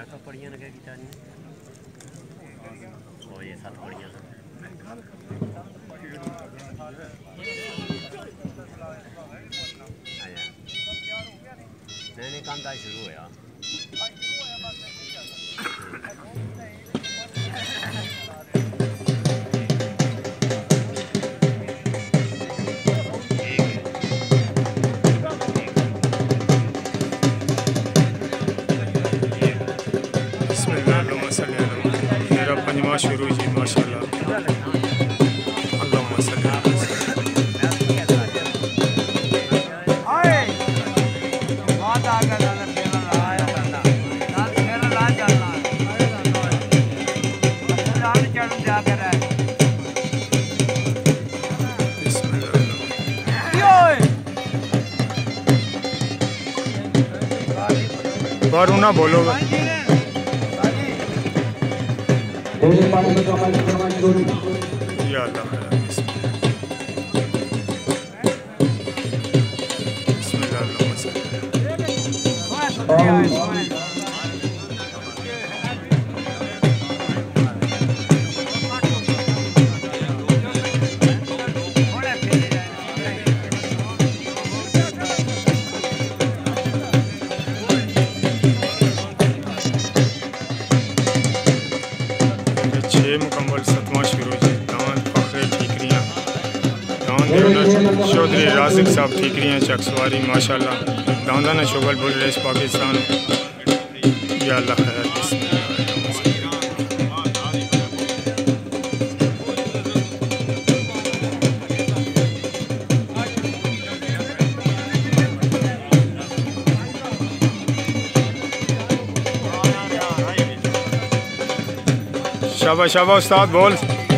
तो पड़ियां लगे की चाहनी ओ ये 7 पड़ियां नहीं काम का शुरू होया शुरू जी माशाअल्लाह अल्लाहुम्मा सल्ली बारू ना बोलो या अल्लाह मुकम्मल 7वां शुरू जी दांद फखरे ठीकरियां दांद ओनर चौहदरी राज़िक साहब ठीकरियां चकसोवारी माशाअल्लाह दांदा ने शुगल बुल रेस पाकिस्तान या अल्लाह खैर शाबाश शाबाश उस्ताद बोल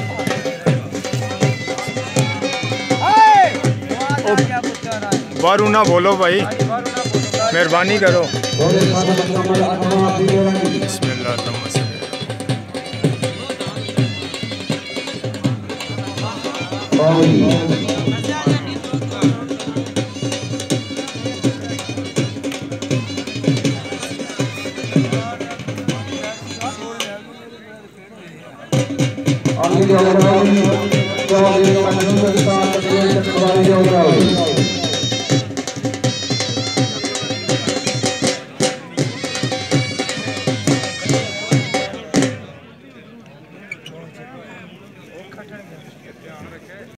बारू ना बोलो भाई मेहरबानी करो बिस्मिल्लाह चकसोवारी